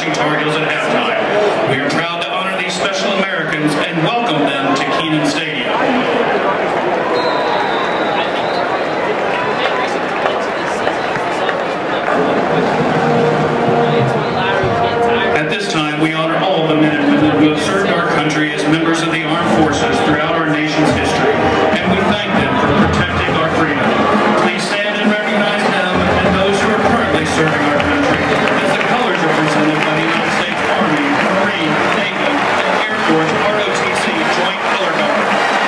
Racing Tar Heels at halftime. We are proud to honor these special Americans and welcome them to Kenan Stadium. At this time, we honor all the men and women who have served our country as members of the armed forces throughout our nation's history, and we thank them for protecting our freedom. Please stand and recognize them and those who are currently serving our country as the colors are presented by the United States Army, Marine, Navy, and Air Force ROTC Joint Color Guard.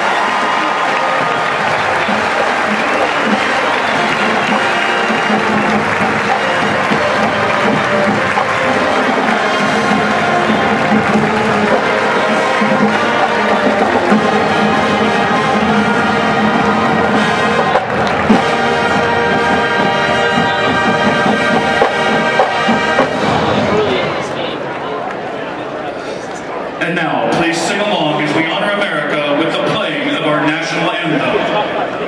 And now, please sing along as we honor America with the playing of our national anthem.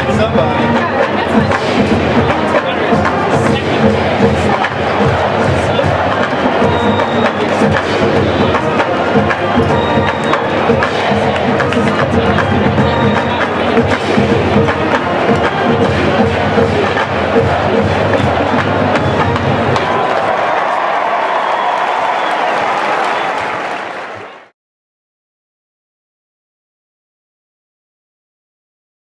Somebody.